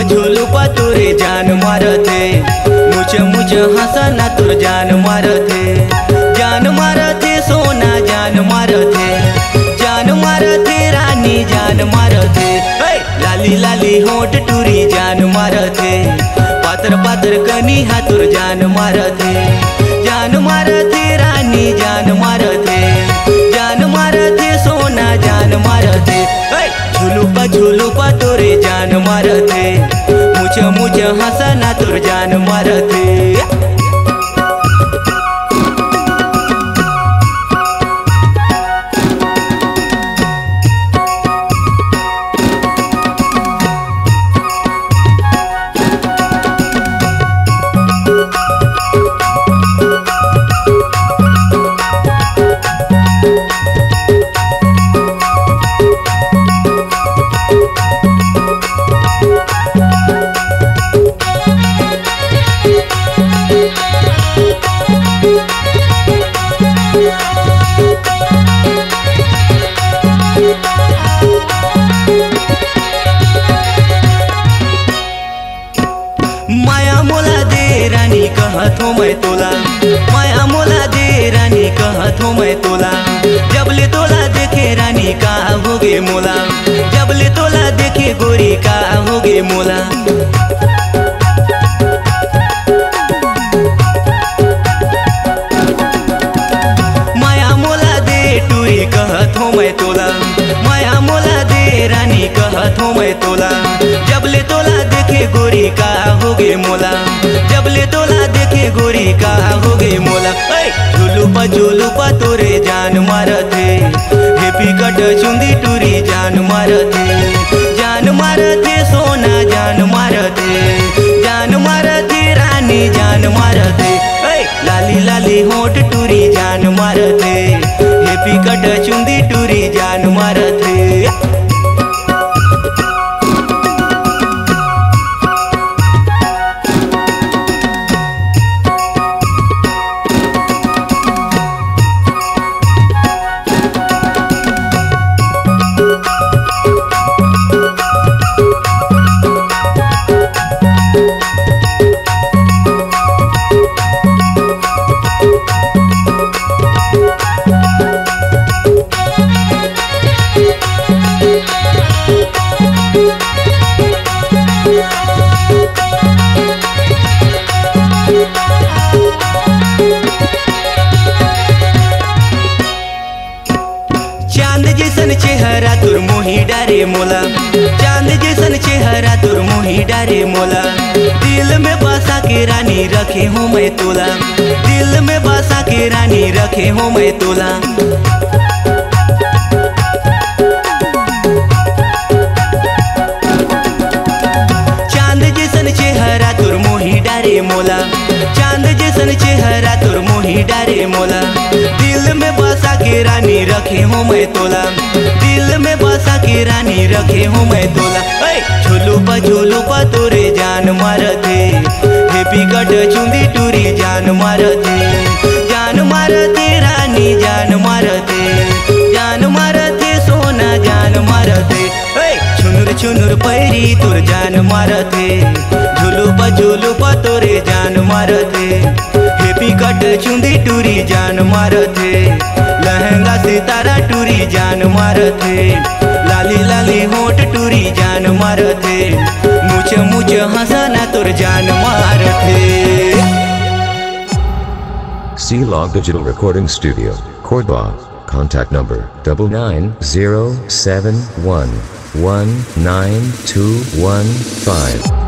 झूलू पा तोरे जान मारते, मुझे मुझे हंसना तुर जान मारते, जान मारते सोना जान मारते, जान मारते रानी जान मारते, लाली लाली होठ टूरी जान मारते, पातर पातर कनी हाथुर जान मारते, जान मारते रानी जान मारते, जान मारते सोना जान मारते, झूलू पा तोरे जान मारते, मुझे मुझे हंसना तुर जान मारते। माया मोला दे रानी कहत हो मैं तोला, माया मोला दे रानी कहत हो मैं तोला, जबले तोला देखे रानी का होगे मोला, जबले तोला देखे गोरी का होगे मोला। माया मोला दे टूरी कहत हो मैं तोला, माया मोला दे रानी कहत हो मैं तोला, जबले तोला देखे गोरी का होगे मोला, जबले तोला देखे गोरी का होगे मोला। झूलू पा तोरे जान मारते, हेपी कट चुंदी टूरी जान मारते, जान मारते सोना जान मारते, जान मारते रानी जान मारते, लाली लाली होठ टूरी जान मारते, हेपी कट चुंदी टूरी जान मारते। चांद जैसन चेहरा तुर मोही डारे मोला, चांद जैसन चेहरा तुर मोही डारे मोला, दिल में बसा के रानी रखे हूँ मैं तोला, दिल में बसा के रानी रखे हूँ मैं तोला। चांद जैसन चेहरा तुर मोही डारे मोला, चांद जैसन चेहरा तुर मोही डारे मोला, दिल में बसा के रानी रखे हूँ मैं तोला, दिल में बसा के रानी रखे हूँ मैं तोला। झूलू पा तोरे जान मारते, हेपी कट चुंदी टूरी जान मारते, जान मारते रानी जान मारते, जान मारते सोना जान मारते, छुनुर पैरी तुर जान मारते, झूलू पा तोरे जान मारते, हेपी कट चुंदी टूरी जान मारते, लहंगा सितारा टूरी जान मारते, लाली लाली होठ टूरी जान मारते, मुझे हंसना तुर जान मारते। C-Log Digital Recording Studio, Cordoba. Contact number 9907119215.